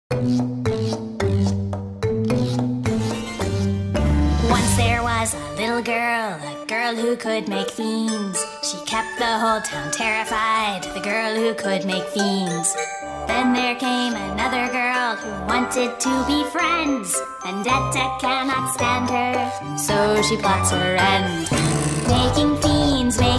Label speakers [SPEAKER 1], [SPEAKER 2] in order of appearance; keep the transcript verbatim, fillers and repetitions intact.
[SPEAKER 1] Once there was a little girl, a girl who could make fiends. She kept the whole town terrified, the girl who could make fiends. Then there came another girl who wanted to be friends. Vendetta cannot stand her, so she plots her end. Making fiends, making